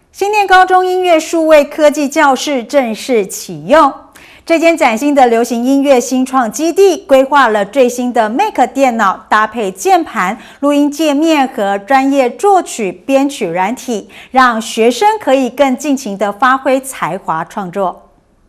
新店高中音乐数位科技教室正式启用。这间崭新的流行音乐新创基地，规划了最新的 Mac 电脑，搭配键盘、录音界面和专业作曲编曲软体，让学生可以更尽情地发挥才华创作。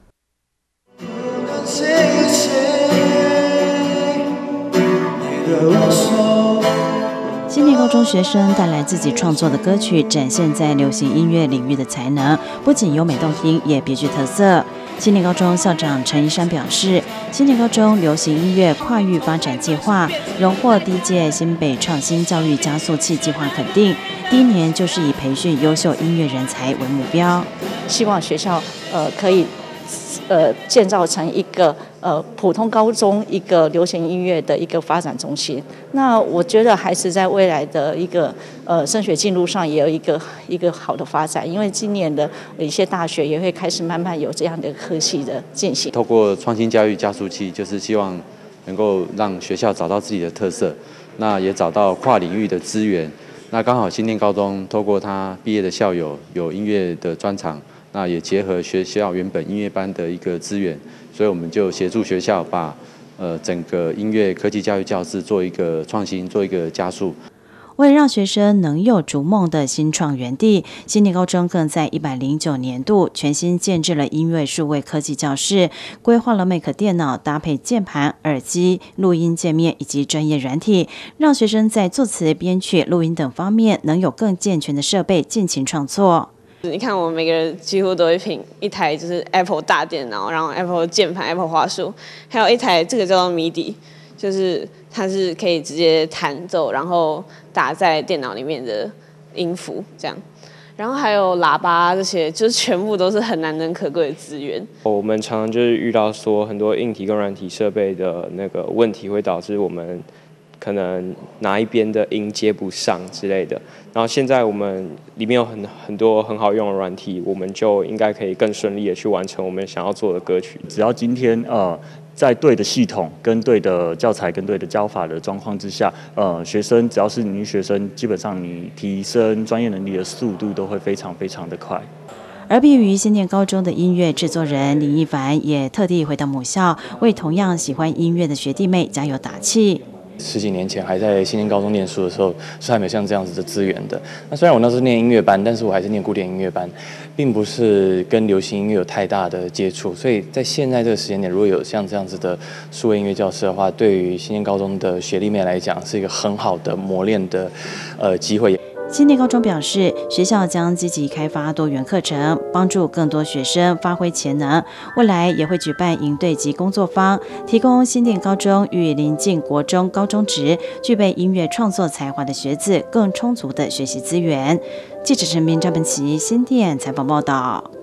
新店高中学生带来自己创作的歌曲，展现在流行音乐领域的才能，不仅优美动听，也别具特色。新店高中校长陈一山表示，新店高中流行音乐跨域发展计划荣获第一届新北创新教育加速器计划肯定，第一年就是以培训优秀音乐人才为目标， 希望学校可以建造成一个普通高中一个流行音乐的一个发展中心。那我觉得还是在未来的一个升学进路上也有一个好的发展，因为今年的一些大学也会开始慢慢有这样的科系的进行。 透过创新教育加速器，就是希望能够让学校找到自己的特色，那也找到跨领域的资源。那刚好新店高中透过他毕业的校友有音乐的专长。那也结合学校原本音乐班的一个资源，所以我们就协助学校把整个音乐科技教育教室做一个创新，做一个加速。 为了让学生能有逐梦的新创园地，新店高中更在109年度全新建制了音乐数位科技教室，规划了 Mac 电脑搭配键盘、耳机、录音界面以及专业软体，让学生在作词、编曲、录音等方面能有更健全的设备尽情创作。 你看，我们每个人几乎都会凭一台就是 Apple 大电脑，然后 Apple 键盘、Apple 滑鼠，还有一台这个叫做 MIDI， 就是它是可以直接弹奏，然后打在电脑里面的音符这样。然后还有喇叭这些，就是全部都是很难能可贵的资源。 我们常常就是遇到说很多硬体跟软体设备的那个问题，会导致我们可能哪一边的音接不上之类的，然后现在我们里面有很多很好用的软体，我们就应该可以更顺利的去完成我们想要做的歌曲。 只要今天在对的系统、跟对的教材、跟对的教法的状况之下，学生只要是你学生，基本上你提升专业能力的速度都会非常非常的快。 而毕业于新店高中的音乐制作人林一凡也特地回到母校，为同样喜欢音乐的学弟妹加油打气。 10几年前还在新店高中念书的时候，是还没有像这样子的资源的。那虽然我那时候念音乐班，但是我还是念古典音乐班，并不是跟流行音乐有太大的接触。所以在现在这个时间点，如果有像这样子的数位音乐教室的话，对于新店高中的学弟妹来讲，是一个很好的磨练的机会。 新店高中表示，学校将积极开发多元课程，帮助更多学生发挥潜能。未来也会举办营队及工作坊，提供新店高中与邻近国中、高中职具备音乐创作才华的学子更充足的学习资源。记者陈明、张本琪新店采访报道。